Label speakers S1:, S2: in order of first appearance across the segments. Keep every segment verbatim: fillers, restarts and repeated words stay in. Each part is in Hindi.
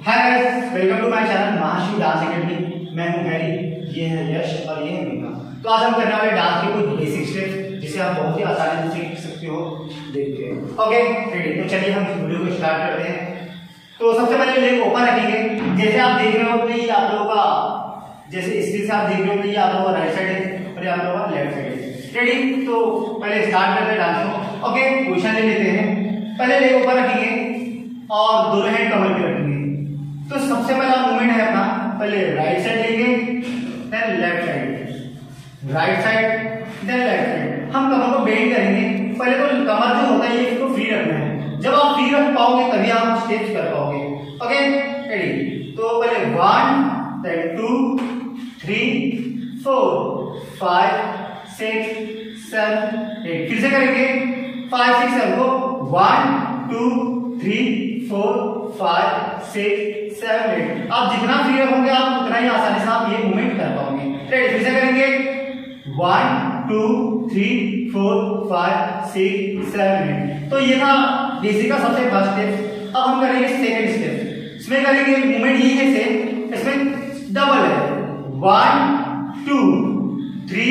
S1: Hi guys, welcome to my channel Mahashiv dance academy. मैं हूं हैरी, ये है यश और ये है मीना। तो आज हम करने वाले डांस के कुछ बेसिक स्टेप्स जिसे आप बहुत ही आसानी से सीख सकते हो। देखते हैं। Okay ready? तो चलिए हम वीडियो को स्टार्ट करते हैं। तो सबसे पहले लेग ओपन रखेंगे। जैसे आप देख रहे हो कि आप लोगों का जैसे स्क्रीन से आप देख रहे हो कि आप लोगों का राइट साइड है और आप लोगों का लेफ्ट साइड है। रेडी? तो पहले स्टार्ट करते हैं डांस को। ओके, पोजीशन ले लेते हैं। पहले लेग ओपन रखेंगे और दोनों हैंड कमर पे रखेंगे। तो सबसे पहला मूवमेंट है अपना, पहले राइट साइड लेंगे then left side, right side then left side. हम कमर को बेंड करेंगे। पहले तो कमर जो होता है ये इसको फ्री रखना है। जब आप फ्री रख पाओगे तभी आप स्टेप्स कर पाओगे। Okay ready? तो पहले one then two three four five six seven eight. फिर से करेंगे फाइव सिक्स सेवन को one two three four five six seven eight. आप जितना फ्री रखोगे आप उतना ही आसानी से आप ये मूवमेंट कर पाओगे। रेडी? फिर से करेंगे one two three four five six seven eight. तो ये था बेसिक का सबसे फर्स्ट स्टेप। अब हम करेंगे सेकंड स्टेप। इसमें करेंगे मूवमेंट यही है सेम, इसमें डबल है। One two three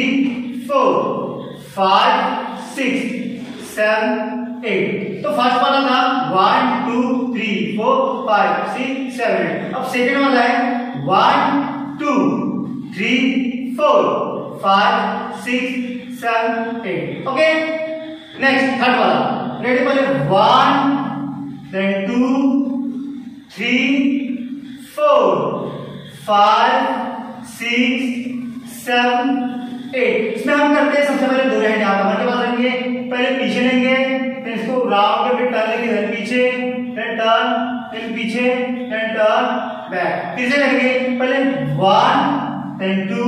S1: four five six seven eight. तो फर्स्ट वाला था one two three four five six seven eight. अब सेकेंड वाला है one two three four five six seven eight. Okay next third वाला। रेडी? पहले one then two three four five six seven eight. इसमें हम करते हैं सबसे पहले दो हैंड यहाँ कमर के पास रखेंगे। पहले पीछे लेंगे फिर इसको राउंड करके टर्न लेंगे, देन पीछे देन टर्न देन पीछे देन टर्न बैक। फिर से करेंगे पहले one then two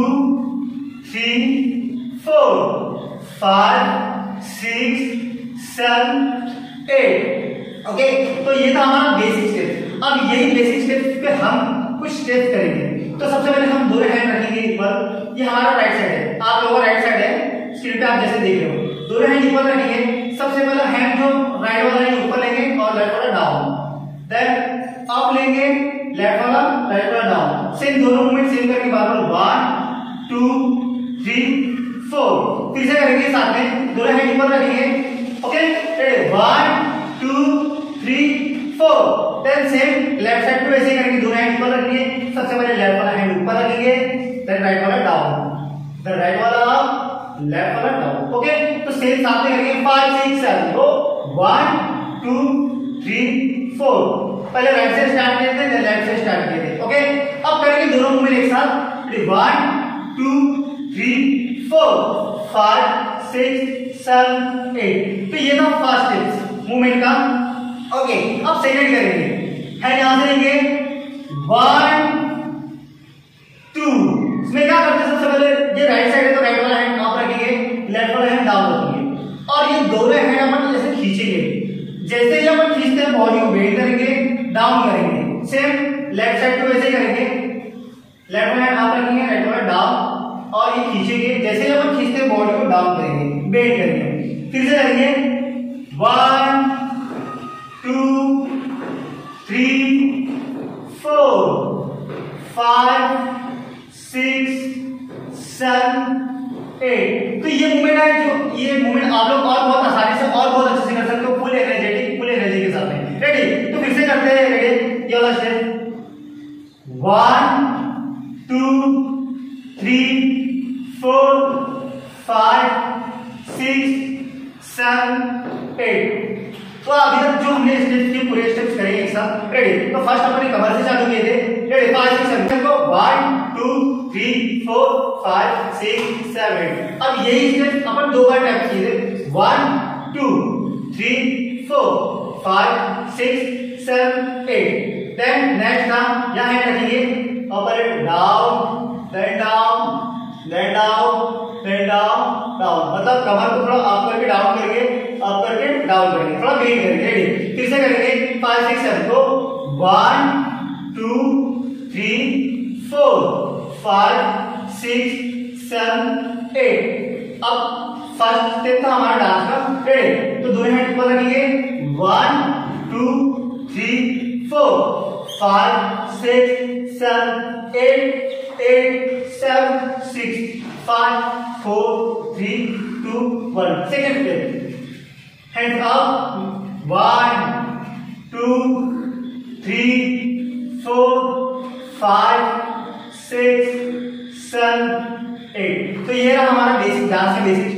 S1: three four five six seven eight. Okay, तो ये था हमारा बेसिक स्टेप। अब यही बेसिक स्टेप पे हम कुछ स्टेप करेंगे। तो सबसे पहले हम दो हैंड रखेंगे ऊपर। ये हमारा राइट साइड है, आप लोगों का राइट साइड है स्क्रीन पे आप जैसे देख रहे हो। दोनों हैंड ऊपर रखेंगे। सबसे पहला हैंड जो राइट वाला है ऊपर लेंगे और लेफ्ट वाला डाउन, देन अप लेंगे लेफ्ट वाला राइट वाला डाउन। सेम दोनों मूवमेंट सेम करके बार बार वन टू थ्री फोर। फिर से करेंगे साथ में, दोनों हैंड ऊपर रखेंगे। Okay ready? One two three four. Then same left side पे ऐसे करेंगे, दोनों हैंड ऊपर रखेंगे। सबसे पहले लेफ्ट वाला हैंड ऊपर रखेंगे देन राइट वाला डाउन, देन राइट वाला अप लेफ्ट वाला डाउन। ओके, तो सेम साथ में करेंगे फाइव सिक्स सेवन। तो वन टू थ्री फोर। पहले राइट से स्टार्ट करते हैं देन लेफ्ट से स्टार्ट करते हैं। ओके, अब करेंगे दोनों मूवमेंट एक साथ। One two three four five six seven eight. तो ये था फर्स्ट स्टेप मूवमेंट का। ओके, अब सेकंड करेंगे। हैंड यहां से लेंगे वन टू। इसमें क्या करते हैं सबसे पहले ये राइट साइड है तो राइट वाला हैंड अप रखेंगे, लेफ्ट वाला हैंड डाउन रखेंगे और ये दोनों हैंड अपन जैसे खींचेंगे। जैसे ही अपन खींचते हैं बॉडी को बेंड करेंगे, डाउन करेंगे। सेम लेफ्ट साइड को वैसे करेंगे, लेफ्ट हैंड अप रखेंगे राइट वाला डाउन और ये खींचेंगे। जैसे ही अपन खींचते हैं बॉडी को डाउन करेंगे, बेंड करेंगे। फिर से करेंगे one two three four five six seven eight. तो ये मूवमेंट है जो ये मूवमेंट आप लोग और बहुत आसानी से और बहुत अच्छे से कर सकते हो, फुल एनर्जेटिक फुल एनर्जी के साथ में। रेडी? तो फिर से करते हैं। रेडी? ये वाला step one two three four five six seven eight. तो अभी तक जो हमने स्टेप्स के पूरे स्टेप्स करे एक साथ। रेडी? तो फर्स्ट अपने कमर से चालू किए थे। रेडी? फाइव सिक्स सेवन को one two three four five six seven. अब यही स्टेप अपन दो बार टैप किए थे। One two three four five six seven eight. Then next काम यहाँ हैंड रखेंगे और पहले down then down then down then down down. मतलब कमर को थोड़ा अप करके डाउन करेंगे, अप करके डाउन करेंगे, थोड़ा बेंड करेंगे। रेडी? फिर से करेंगे फाइव सिक्स सेवन को one two three four five six seven eight. अब फर्स्ट स्टेप था हमारा डांस का। रेडी? तो दोनों हैंड ऊपर रखेंगे one two three four five six seven eight eight seven six five four three two one. Second पे hand up one two three four five six seven eight. तो ये रहा हमारा बेसिक डांस का बेसिक